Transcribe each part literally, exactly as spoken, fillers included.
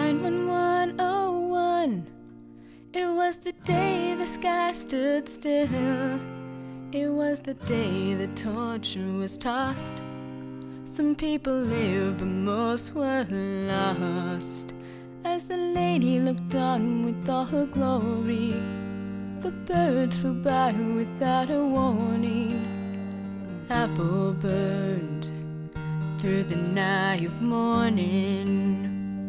nine one one oh one. It was the day the sky stood still. It was the day the torch was tossed. Some people lived, but most were lost. As the lady looked on with all her glory, the birds flew by without a warning. Apple burned through the night of morning.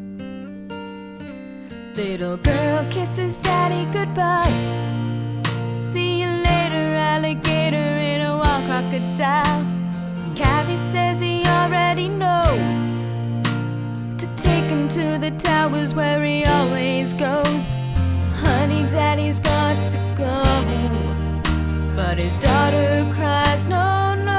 Little girl kisses daddy goodbye. See you later, alligator in a wild crocodile. Cabby says he already knows to take him to the towers where he always goes. Honey, daddy's got to go, but his daughter cries no, no.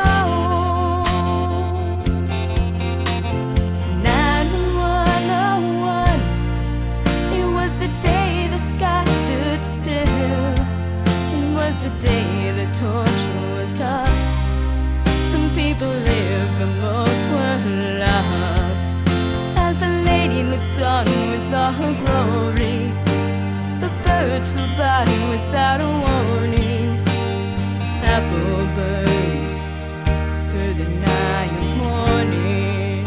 nine one oh one. It was the day the sky stood still. It was the day the torch was tossed. Some people lived, but most were lost. As the lady looked on with all her glory, the birds flew by without a warning. Apple burned through the night of morning.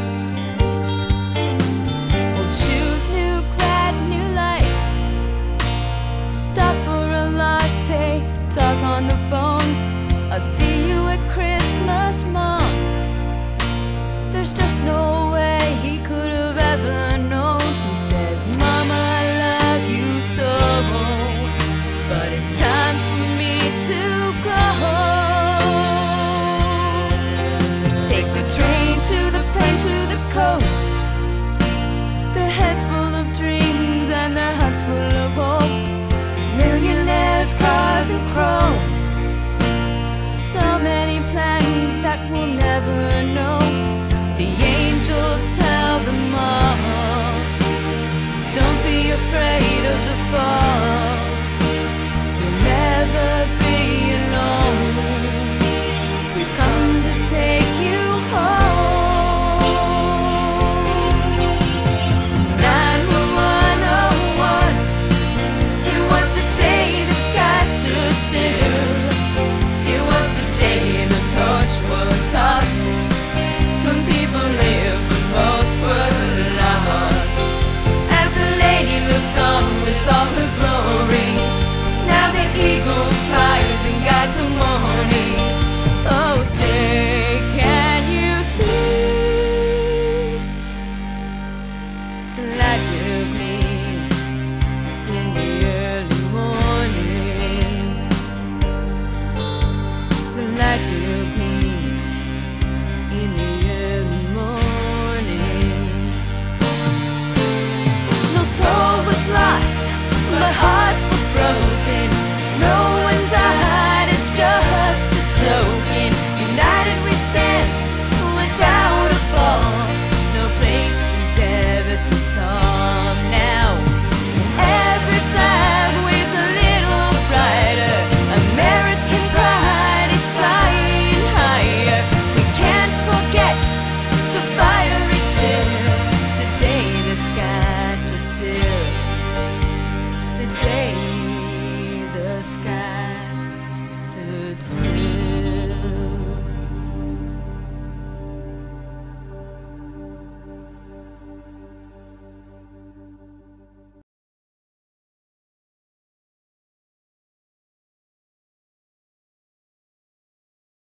Old shoes, new grad, new life. Stop for a latte, talk on the phone. I'll see you at Christmas, Mom. There's just no way he could have ever known. He says, Mama, I love you so, but it's time for me to go. Take the train to the plane to the coast. Their heads full of dreams and their hearts full of hope. Millionaires, cars and chrome. So many plans that we'll never know. The angels tell them all, don't be afraid of the fall.